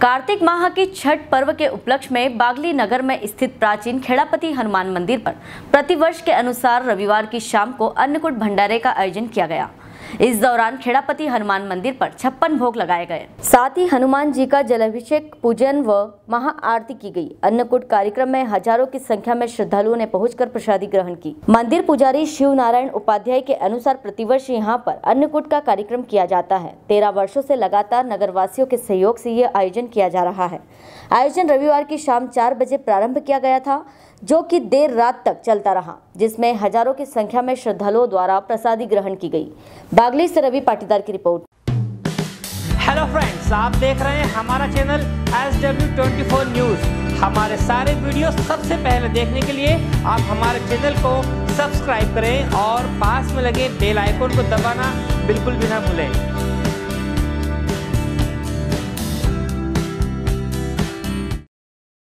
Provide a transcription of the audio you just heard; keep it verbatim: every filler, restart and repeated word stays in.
कार्तिक माह के छठ पर्व के उपलक्ष्य में बागली नगर में स्थित प्राचीन खेड़ापति हनुमान मंदिर पर प्रतिवर्ष के अनुसार रविवार की शाम को अन्नकूट भंडारे का आयोजन किया गया। इस दौरान खेड़ापति हनुमान मंदिर पर छप्पन भोग लगाए गए। साथ ही हनुमान जी का जलाभिषेक, पूजन व महाआरती की गई। अन्नकूट कार्यक्रम में हजारों की संख्या में श्रद्धालुओं ने पहुंचकर प्रसादी ग्रहण की। मंदिर पुजारी शिव नारायण उपाध्याय के अनुसार प्रतिवर्ष यहां पर अन्नकूट का कार्यक्रम किया जाता है। तेरह वर्षों से लगातार नगरवासियों के सहयोग से ये आयोजन किया जा रहा है। आयोजन रविवार की शाम चार बजे प्रारंभ किया गया था, जो कि देर रात तक चलता रहा, जिसमें हजारों की संख्या में श्रद्धालुओं द्वारा प्रसादी ग्रहण की गई। बागली से रवि पाटीदार की रिपोर्ट। हेलो फ्रेंड्स, आप देख रहे हैं हमारा channel S W twenty four news. हमारे सारे वीडियो सबसे पहले देखने के लिए आप हमारे चैनल को सब्सक्राइब करें और पास में लगे बेल आइकन को दबाना बिल्कुल भी ना भूलें।